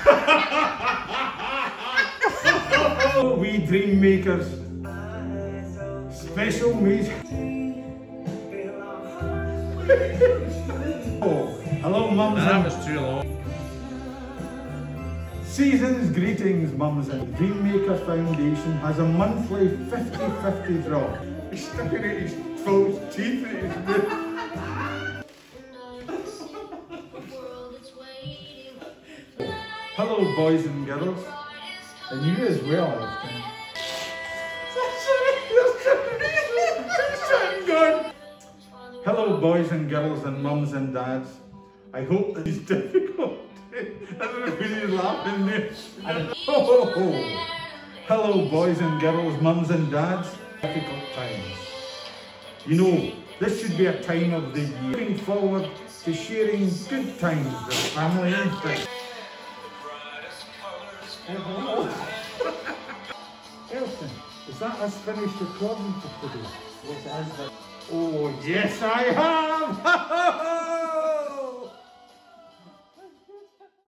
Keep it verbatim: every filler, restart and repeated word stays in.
We dream makers. Special made. Oh, hello, mums. That was too long. Season's greetings, mums, and Dreammaker Foundation has a monthly fifty fifty draw. He's sticking out his false teeth at his mouth. Hello, boys and girls, and you as well. Hello, boys and girls, and mums and dads. I hope this is difficult. I don't know if you're laughing there. Oh, ho, ho. Hello, boys and girls, mums and dads. Difficult times. You know, this should be a time of the year. Looking forward to sharing good times with family and friends. Elton, is that us finished recording for today? Yes, it has. Oh, yes, I have!